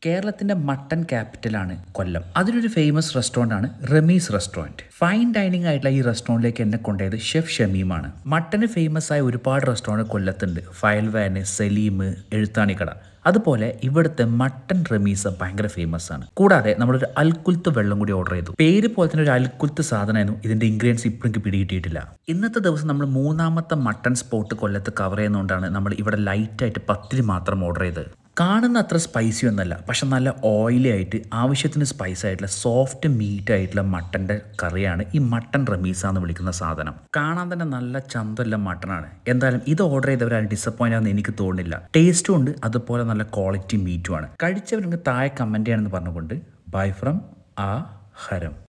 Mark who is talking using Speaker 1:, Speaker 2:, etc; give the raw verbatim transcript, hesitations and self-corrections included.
Speaker 1: കേരളത്തിന്റെ മട്ടൺ ക്യാപിറ്റലാണ് കൊല്ലം. അതിലൊരു famous restaurant ആണ് റമീസ് റെസ്റ്റോറൻറ്റ്. ഫൈൻ ഡൈനിങ് ആയിട്ടുള്ള ഈ റെസ്റ്റോറൻറ്റിലേക്ക് എന്നെ കൊണ്ടുപോയത് ഷെഫ് ഷമീമാണ്. മട്ടന് ഫേമസ് ആയ ഒരുപാട് റെസ്റ്റോറൻറ്റ് കൊല്ലത്തുണ്ട്. ഫയൽ വാന്, സലീം, എഴുത്താണിക്കട. അതുപോലെ ഇവിടുത്തെ മട്ടൺ റമീസ ഭയങ്കര ഫേമസ് ആണ്. കൂടാതെ നമ്മളൊരു അൽക്കുൽത്ത് വെള്ളം കൂടി ഓർഡർ ചെയ്തു. പേര് പോലെ തന്നെ ഒരു അൽക്കുൽത്ത് സാധനമായിരുന്നു. ഇതിന്റെ ഇൻഗ്രീഡിയൻസ് ഇപ്പോഴും എനിക്ക് പിടികിട്ടിയിട്ടില്ല. ഇന്നത്തെ ദിവസം നമ്മൾ മൂന്നാമത്തെ മട്ടൺ സ്പോട്ട് കൊല്ലത്ത് കവർ ചെയ്യുന്നതുകൊണ്ടാണ് നമ്മൾ ഇവിടെ ലൈറ്റായിട്ട് പത്തിരി മാത്രം ഓർഡർ ചെയ്തത്. കാണുന്ന അത്ര സ്പൈസി ഒന്നല്ല, പക്ഷെ നല്ല ഓയിലി ആയിട്ട് ആവശ്യത്തിന് സ്പൈസ് ആയിട്ടുള്ള സോഫ്റ്റ് മീറ്റ് ആയിട്ടുള്ള മട്ടൻ്റെ കറിയാണ് ഈ മട്ടൺ റമീസ എന്ന് വിളിക്കുന്ന സാധനം. കാണാൻ തന്നെ നല്ല ചന്തല്ല മട്ടനാണ്. എന്തായാലും ഇത് ഓർഡർ ചെയ്തവരാണ് ഡിസപ്പോയിൻ്റ് ആണെന്ന് എനിക്ക് തോന്നുന്നില്ല. ടേസ്റ്റും ഉണ്ട്, അതുപോലെ നല്ല ക്വാളിറ്റി മീറ്റുമാണ്. കഴിച്ചവർക്ക് താഴെ കമൻറ്റ് ചെയ്യാനെന്ന് പറഞ്ഞുകൊണ്ട് ബൈ ഫ്രം aaHarem.